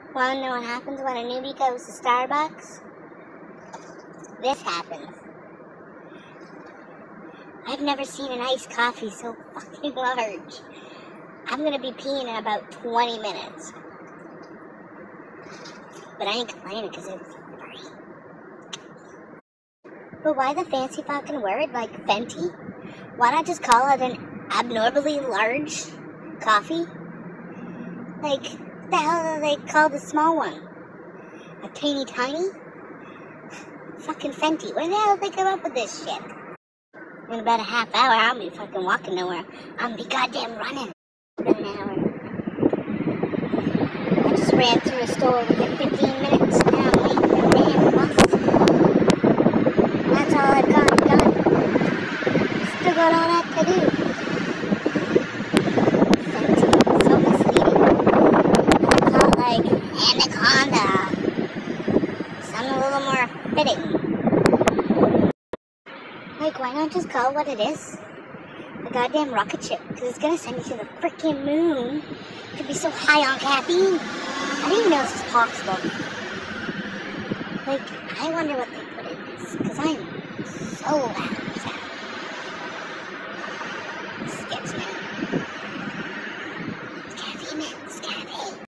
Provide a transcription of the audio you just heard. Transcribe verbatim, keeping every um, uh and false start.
Want to know what happens when a newbie goes to Starbucks? This happens. I've never seen an iced coffee so fucking large. I'm gonna be peeing in about twenty minutes. But I ain't complaining because it's free. But why the fancy fucking word like Fenty? Why not just call it an abnormally large coffee? Like, what the hell do they call the small one? A teeny tiny? Fucking Fenty. Where the hell did they come up with this shit? In about a half hour, I'll be fucking walking nowhere. I'm be goddamn running. In an hour. I just ran through a store within fifteen minutes. Now I'm waiting for a damn bus. That's all I've got done. Still got all that to do. Fenty. So misleading. I call it like Anaconda. Something a little more fitting. Like, why not just call it what it is? A goddamn rocket ship, because it's gonna send you to the freaking moon. It could be so high on caffeine. I didn't even know this was possible. Like, I wonder what they put in this, because I'm so loud.